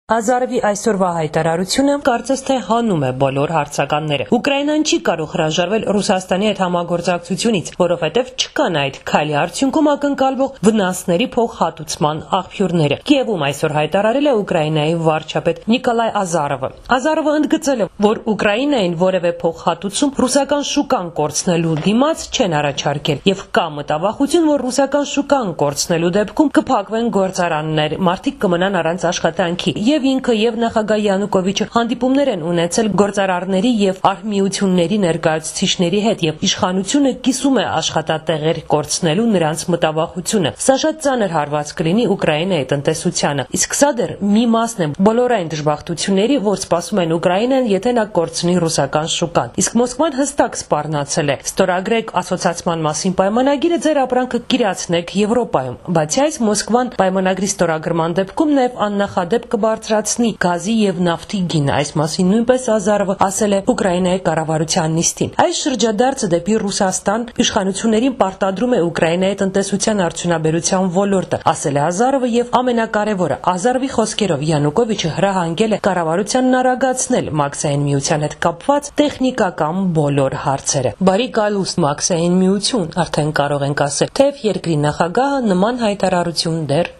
Ազարովի այսօրվա հայտարարությունը կարծես թե հանում է բոլոր հարցականները։ Ուկրաինան չի կարող հրաժարվել Ռուսաստանի հետ համագործակցությունից, որովհետեւ չկան այդ քայլի արդյունքում ակնկալվող վնասների փոխհատուցման աղբյուրները։ Կիեւվում այսօր հայտարարել է Ուկրաինայի վարչապետ Նիկոլայ Ազարովը։ Ազարովը ընդգծել է, որ Ուկրաինային որևէ փոխհատուցում ռուսական շուկան կորցնելու դիմաց չեն առաջարկել եւ կա մտավախություն, որ ռուսական շուկան կորցնելու դեպքում կփակվեն գործարաններ, մարդիկ կմնան առանց աշխատանքի։ Եվ ինքը եւ նախագահ Յանուկովիչը հանդիպումներ են ունեցել գործարարների եւ արհմիությունների ներկայացուցիչների հետ եւ իշխանությունը կիսում է աշխատատեղեր կորցնելու նրանց մտավախությունը։ Սա շատ ծանր հարված կլինի Ուկրաինայի տնտեսությանը, իսկ սա դեռ մի մասն է բոլորային դժբախտությունների, որ սպասում են Ուկրաինան, եթե նա կորցնի ռուսական շուկան։ Իսկ Մոսկվան հստակ սպառնացել է. ստորագրեք ասոցիացման մասին պայմանագիրը, ձեր ապրանքը կիրացնեք Եվրոպայում։ Բացի այս, Մոսկվան պայմանագրի ստորագրման դեպքում նաեւ աննախադեպ կբարձրացնի գազի եւ նավթի գինը։ Այս մասին նույնպես Ազարովը ասել է Ուկրաինայի կառավարության նիստին։ Այս շրջադարձը դեպի Ռուսաստան իշխանություններին պարտադրում է Ուկրաինայի տնտեսության արդյունաբերության ոլորտը, ասել է Ազարովը, եւ ամենակարևորը, Ազարովի խոսքերով Յանուկովիչը հրահանգել է կառավարությանն արագացնել Մաքսային միության հետ կապված տեխնիկական բոլոր հարցերը։ Բարի գալուստ Մաքսային միություն, արդեն կարող ենք ասել, թեև երկրի նախագահը նման հայտարարություն դեռ